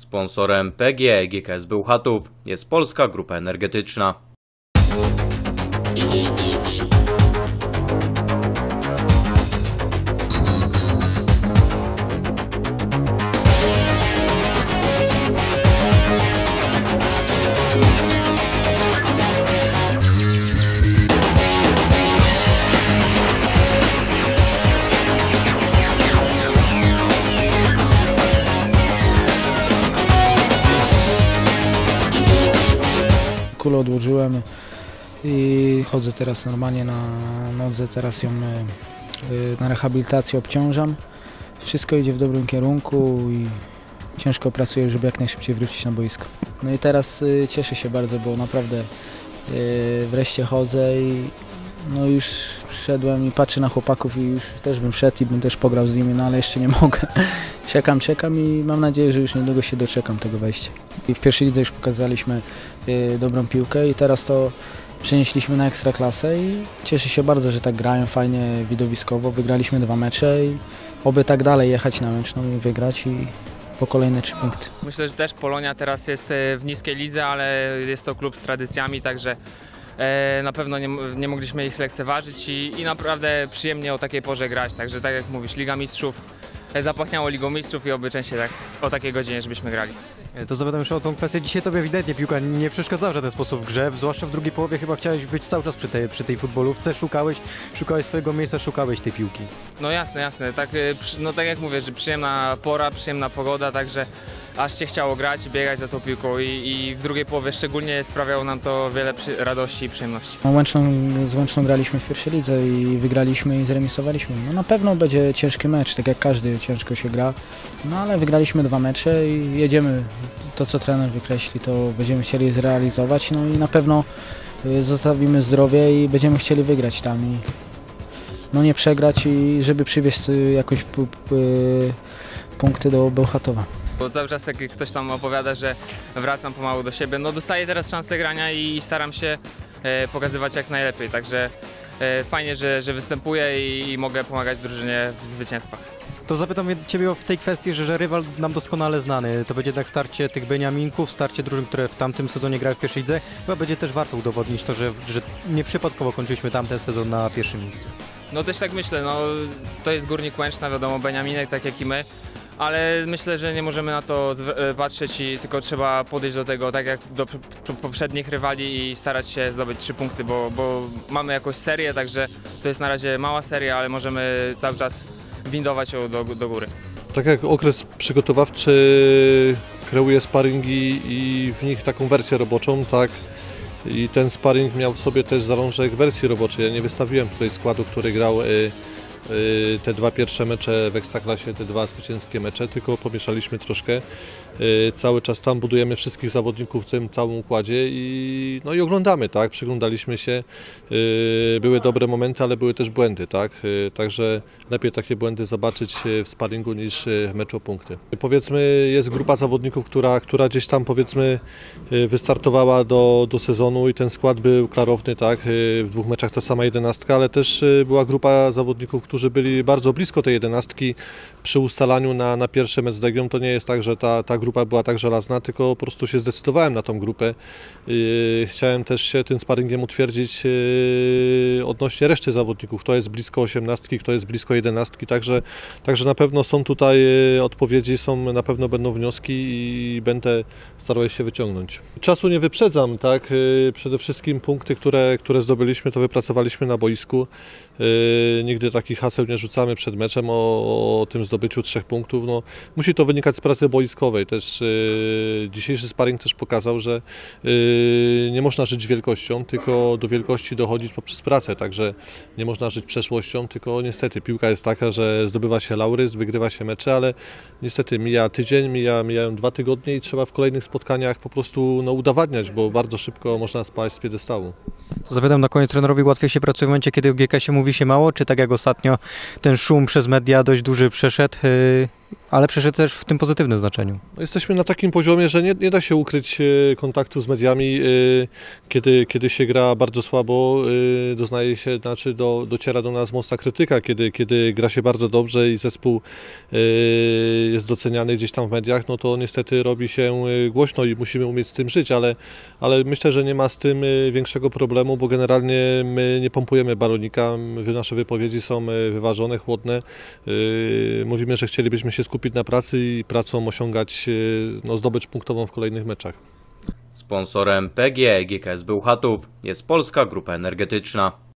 Sponsorem PGE GKS Bełchatów jest Polska Grupa Energetyczna. Kulę odłożyłem i chodzę teraz normalnie na nodze, teraz ją na rehabilitację obciążam. Wszystko idzie w dobrym kierunku i ciężko pracuję, żeby jak najszybciej wrócić na boisko. No i teraz cieszę się bardzo, bo naprawdę wreszcie chodzę i no już przyszedłem i patrzę na chłopaków i już też bym wszedł i bym też pograł z nimi, no ale jeszcze nie mogę. Czekam i mam nadzieję, że już niedługo się doczekam tego wejścia. I w pierwszej lidze już pokazaliśmy dobrą piłkę i teraz to przenieśliśmy na ekstraklasę i cieszę się bardzo, że tak grają fajnie, widowiskowo. Wygraliśmy 2 mecze i oby tak dalej jechać na Łęczną i wygrać i po kolejne 3 punkty. Myślę, że też Polonia teraz jest w niskiej lidze, ale jest to klub z tradycjami, także na pewno nie mogliśmy ich lekceważyć i naprawdę przyjemnie o takiej porze grać, także tak jak mówisz, Liga Mistrzów, zapachniało Ligą Mistrzów i oby częściej tak, o takiej godzinie, żebyśmy grali. To zapytam jeszcze o tą kwestię. Dzisiaj tobie ewidentnie piłka nie przeszkadzała w żaden sposób w grze, zwłaszcza w drugiej połowie chyba chciałeś być cały czas przy tej futbolówce, szukałeś swojego miejsca, szukałeś tej piłki. No jasne, tak, no tak jak mówię, że przyjemna pora, przyjemna pogoda, także aż się chciało grać, biegać za tą piłką i w drugiej połowie szczególnie sprawiało nam to wiele radości i przyjemności. Z Łęczną graliśmy w pierwszej lidze i wygraliśmy i zremisowaliśmy. No na pewno będzie ciężki mecz, tak jak każdy ciężko się gra, no ale wygraliśmy 2 mecze i jedziemy. To co trener wykreśli, to będziemy chcieli zrealizować, no i na pewno zostawimy zdrowie i będziemy chcieli wygrać tam i no nie przegrać i żeby przywieźć jakoś punkty do Bełchatowa. Bo cały czas jak ktoś tam opowiada, że wracam pomału do siebie, no dostaję teraz szansę grania i staram się pokazywać jak najlepiej, także fajnie, że występuję i mogę pomagać drużynie w zwycięstwach. To zapytam ciebie w tej kwestii, że rywal nam doskonale znany, to będzie jednak starcie tych Beniaminków, starcie drużyn, które w tamtym sezonie grały w pierwszej lidze, chyba będzie też warto udowodnić to, że nieprzypadkowo kończyliśmy tamten sezon na pierwszym miejscu. No też tak myślę, no to jest Górnik Łęczna, wiadomo, Beniaminek tak jak i my, ale myślę, że nie możemy na to patrzeć i tylko trzeba podejść do tego tak jak do poprzednich rywali i starać się zdobyć 3 punkty, bo mamy jakąś serię, także to jest na razie mała seria, ale możemy cały czas windować ją do góry. Tak jak okres przygotowawczy kreuje sparingi i w nich taką wersję roboczą, tak i ten sparing miał w sobie też zalążek wersji roboczej. Ja nie wystawiłem tutaj składu, który grał te 2 pierwsze mecze w Ekstraklasie, te 2 zwycięskie mecze, tylko pomieszaliśmy troszkę. Cały czas tam budujemy wszystkich zawodników w tym całym układzie i oglądamy, tak? Przyglądaliśmy się. Były dobre momenty, ale były też błędy, tak? Także lepiej takie błędy zobaczyć w sparingu niż w meczu o punkty. Powiedzmy, jest grupa zawodników, która gdzieś tam powiedzmy wystartowała do sezonu i ten skład był klarowny, tak? W 2 meczach ta sama 11, ale też była grupa zawodników, którzy byli bardzo blisko tej 11 przy ustalaniu na pierwszy mecz z Legią. To nie jest tak, że ta grupa była tak żelazna, tylko po prostu się zdecydowałem na tą grupę. Chciałem też się tym sparingiem utwierdzić odnośnie reszty zawodników. Kto jest blisko 18, kto jest blisko 11, także na pewno są tutaj odpowiedzi, na pewno będą wnioski i będę starał się wyciągnąć. Czasu nie wyprzedzam, tak? Przede wszystkim punkty, które zdobyliśmy, to wypracowaliśmy na boisku. Nigdy takich haseł nie rzucamy przed meczem o tym zdobyciu 3 punktów. No, musi to wynikać z pracy boiskowej. Też dzisiejszy sparring też pokazał, że nie można żyć wielkością, tylko do wielkości dochodzić poprzez pracę. Także nie można żyć przeszłością, tylko niestety piłka jest taka, że zdobywa się laury, wygrywa się mecze, ale niestety mija tydzień, mijają 2 tygodnie i trzeba w kolejnych spotkaniach po prostu udowadniać, bo bardzo szybko można spaść z piedestału. To zapytam na koniec, trenerowi łatwiej się pracuje w momencie, kiedy o GKS-ie mówi się mało, czy tak jak ostatnio ten szum przez media dość duży przeszedł ale przeszedł też w tym pozytywnym znaczeniu. No, jesteśmy na takim poziomie, że nie da się ukryć kontaktu z mediami, kiedy się gra bardzo słabo, doznaje się, dociera do nas mocna krytyka, kiedy gra się bardzo dobrze i zespół jest doceniany gdzieś tam w mediach, no to niestety robi się głośno i musimy umieć z tym żyć, ale myślę, że nie ma z tym większego problemu, bo generalnie my nie pompujemy balonika, nasze wypowiedzi są wyważone, chłodne, mówimy, że chcielibyśmy się skupić na pracy i pracą osiągać zdobycz punktową w kolejnych meczach. Sponsorem PGE GKS Bełchatów jest Polska Grupa Energetyczna.